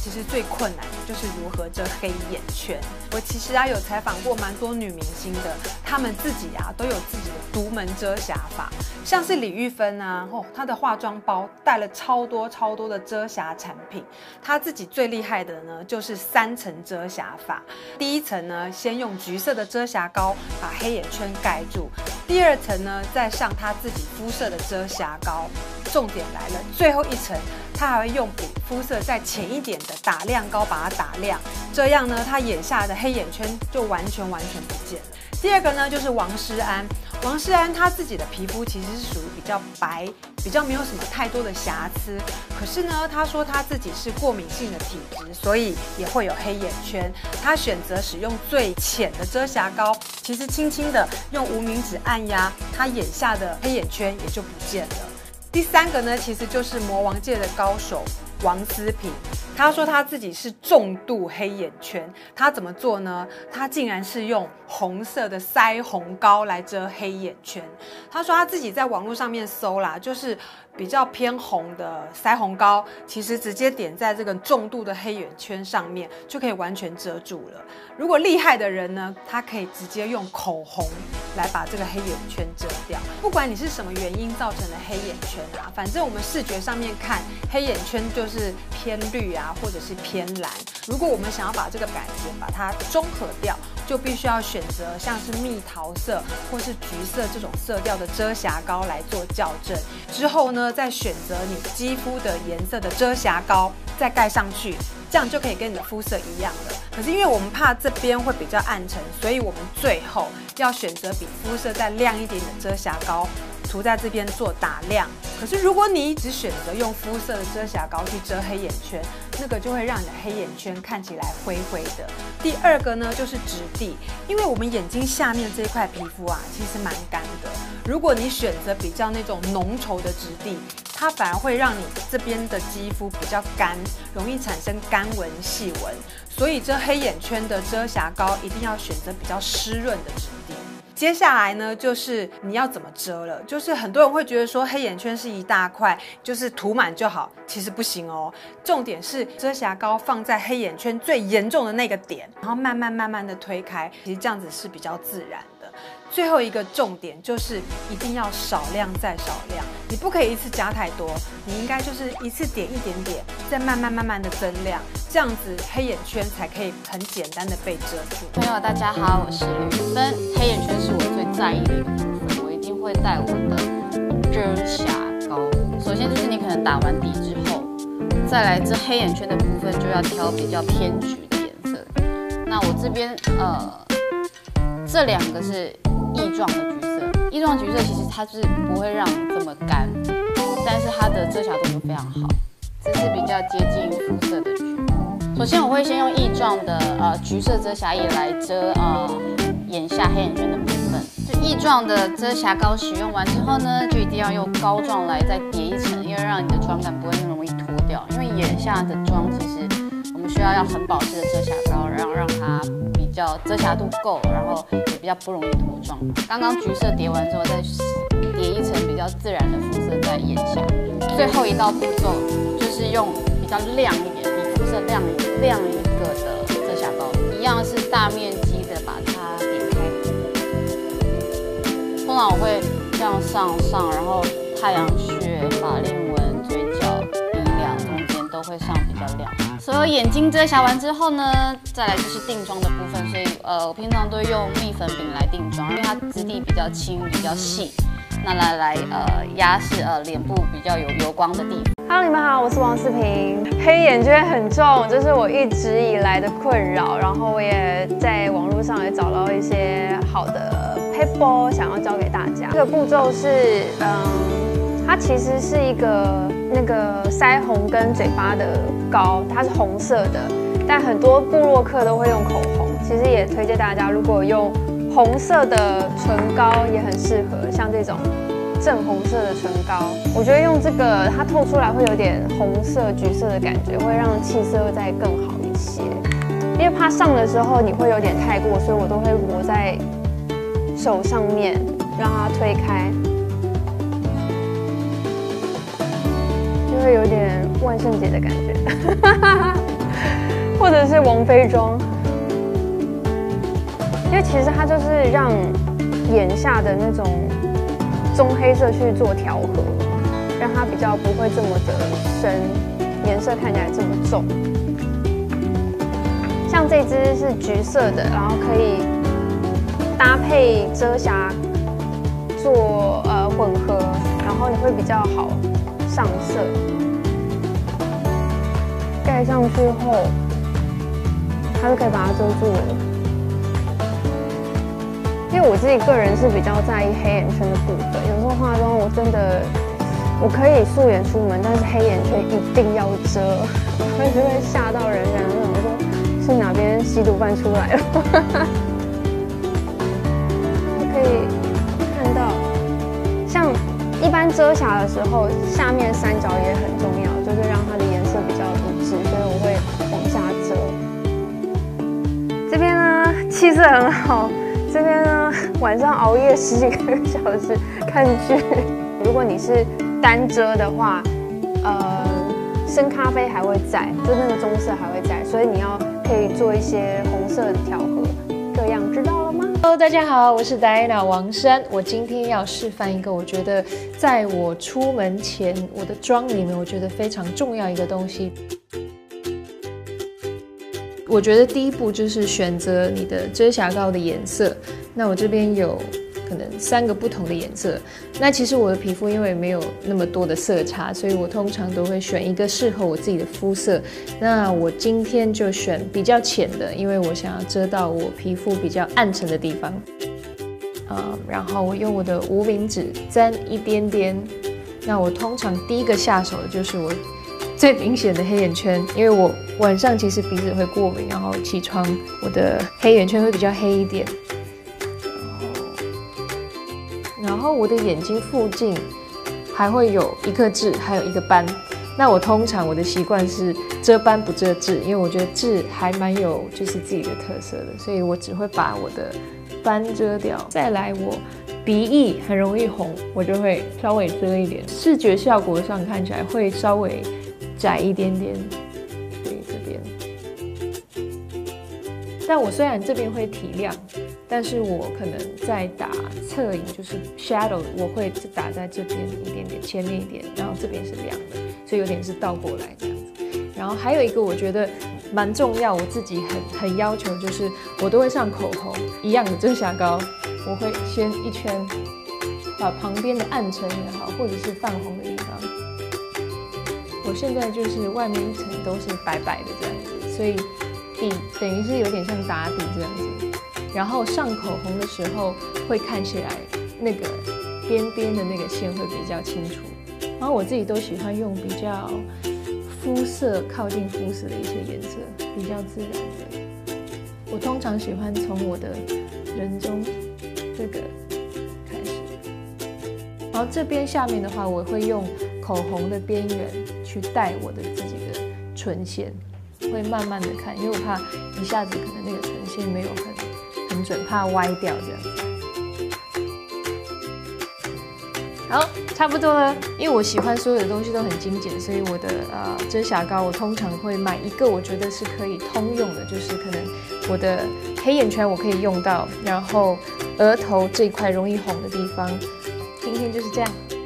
其实最困难的就是如何遮黑眼圈。我其实有采访过蛮多女明星的，她们自己都有自己的独门遮瑕法，像是李玉芬她的化妆包带了超多的遮瑕产品。她自己最厉害的呢，就是3层遮瑕法。第一层呢，先用橘色的遮瑕膏把黑眼圈盖住；第2层呢，再上她自己肤色的遮瑕膏。重点来了，最后1层，她还会用比肤色再浅一点的打亮膏把它打亮，这样呢，她眼下的黑眼圈就完全不见了。第2个呢，就是王诗安。王诗安她自己的皮肤其实是属于比较白，比较没有什么太多的瑕疵。可是呢，她说她自己是过敏性的体质，所以也会有黑眼圈。她选择使用最浅的遮瑕膏，其实轻轻的用无名指按压，她眼下的黑眼圈也就不见了。第3个呢，其实就是魔王界的高手王思平。他说他自己是重度黑眼圈，他怎么做呢？他竟然是用红色的腮红膏来遮黑眼圈。他说他自己在网络上面搜啦，就是比较偏红的腮红膏，其实直接点在这个重度的黑眼圈上面，就可以完全遮住了。如果厉害的人呢，他可以直接用口红来把这个黑眼圈遮掉。不管你是什么原因造成的黑眼圈反正我们视觉上面看黑眼圈就是偏绿或者是偏蓝。如果我们想要把这个感觉把它中和掉，就必须要选择像是蜜桃色或是橘色这种色调的遮瑕膏来做校正。之后呢，再选择你肌肤的颜色的遮瑕膏再盖上去，这样就可以跟你的肤色一样了。可是因为我们怕这边会比较暗沉，所以我们最后要选择比肤色再亮一点的遮瑕膏涂在这边做打亮。可是如果你只选择用肤色的遮瑕膏去遮黑眼圈，那个就会让你的黑眼圈看起来灰灰的。第2个呢，就是质地，因为我们眼睛下面这一块皮肤其实蛮干的。如果你选择比较那种浓稠的质地，它反而会让你这边的肌肤比较干，容易产生干纹、细纹。所以遮黑眼圈的遮瑕膏一定要选择比较湿润的质地。接下来呢，就是你要怎么遮了。就是很多人会觉得说黑眼圈是一大块，就是涂满就好，其实不行哦。重点是遮瑕膏放在黑眼圈最严重的那个点，然后慢慢的推开，其实这样子是比较自然的。最后一个重点就是一定要少量再少量，你不可以一次加太多，你应该就是一次点一点点，再慢慢的增量，这样子黑眼圈才可以很简单的被遮住。 朋友大家好，我是吕芬。黑眼圈是我最在意的一个部分，我一定会带我的遮瑕膏。首先就是你可能打完底之后，再来这黑眼圈的部分就要挑比较偏橘的颜色。那我这边这2个是液状的橘色，液状橘色其实它是不会让你这么干，但是它的遮瑕度就非常好。这是比较接近肤色的橘。首先我会先用液状的橘色遮瑕液来遮眼下黑眼圈的部分。就液状的遮瑕膏使用完之后呢，就一定要用膏状来再叠1层，因为让你的妆感不会那么容易脱掉。因为眼下的妆其实我们需要很保湿的遮瑕膏，让它比较遮瑕度够，然后也比较不容易脱妆。刚刚橘色叠完之后，再叠1层比较自然的肤色在眼下。最后一道步骤就是用比较亮一点、比肤色亮一个的遮瑕膏，一样是大面积的把它点开。通常我会这样上，然后太阳穴、法令纹、嘴角、鼻梁中间都会上比较亮。所有眼睛遮瑕完之后呢，再来就是定妆的部分。所以我平常都会用蜜粉饼来定妆，因为它质地比较轻、比较细。那来压是脸部比较有油光的地方。 Hello， 你们好，我是王思平。黑眼圈很重，这是我一直以来的困扰，然后我也在网络上也找到一些好的 paper 想要教给大家。这个步骤是，它其实是一个那个腮红跟嘴巴的膏，它是红色的，但很多部落客都会用口红，其实也推荐大家，如果用红色的唇膏也很适合，像这种正红色的唇膏，我觉得用这个它透出来会有点红色、橘色的感觉，会让气色再更好一些。因为怕上的时候你会有点太过，所以我都会抹在手上面，让它推开，就会有点万圣节的感觉。 者是王菲妆，因为其实它就是让眼下的那种棕黑色去做调和，让它比较不会这么的深，颜色看起来这么重。像这支是橘色的，然后可以搭配遮瑕做混合，然后你会比较好上色。盖上去后，它就可以把它遮住了。因为我自己个人是比较在意黑眼圈的部分，有时候化妆我真的我可以素颜出门，但是黑眼圈一定要遮，所以就会吓到人家那种说是哪边吸毒犯出来了。可以看到，像一般遮瑕的时候，下面三角也很重要，就是让它的颜色比较一致，所以我会往下遮。这边呢气色很好，这边呢晚上熬夜10几个小时看剧。如果你是单遮的话，深咖啡还会在，就那个棕色还会在，所以你要可以做一些红色的调和，这样知道了吗？ Hello， 大家好，我是 Diana 王珊。我今天要示范一个，我觉得在我出门前，我的妆里面，我觉得非常重要一个东西。我觉得第一步就是选择你的遮瑕膏的颜色。那我这边有可能3个不同的颜色。那其实我的皮肤因为没有那么多的色差，所以我通常都会选一个适合我自己的肤色。那我今天就选比较浅的，因为我想要遮到我皮肤比较暗沉的地方。然后我用我的无名指沾一点点。那我通常第一个下手的就是我最明显的黑眼圈，因为我晚上其实鼻子会过敏，然后起床我的黑眼圈会比较黑一点。然后我的眼睛附近还会有一颗痣，还有一个斑。那我通常我的习惯是遮斑不遮痣，因为我觉得痣还蛮有就是自己的特色的，所以我只会把我的斑遮掉。再来我鼻翼很容易红，我就会稍微遮一点，视觉效果上看起来会稍微窄一点点，所以这边。但我虽然这边会提亮，但是我可能在打侧影，就是 shadow， 我会打在这边一点点，前面一点，然后这边是亮的，所以有点是倒过来这样子。然后还有一个我觉得蛮重要，我自己很要求，就是我都会上口红一样的遮瑕膏，我会先一圈把旁边的暗沉也好，或者是泛红的地方。我现在就是外面一层都是白白的这样子，所以底等于是有点像打底这样子。然后上口红的时候会看起来那个边边的那个线会比较清楚。然后我自己都喜欢用比较肤色靠近肤色的一些颜色，比较自然的。我通常喜欢从我的人中这个开始，然后这边下面的话，我会用口红的边缘去带我的自己的唇线，会慢慢的看，因为我怕一下子可能那个唇线没有很准，怕歪掉这样子。好，差不多了。因为我喜欢所有的东西都很精简，所以我的遮瑕膏我通常会买一个我觉得是可以通用的，就是可能我的黑眼圈我可以用到，然后额头这一块容易红的地方，今天就是这样。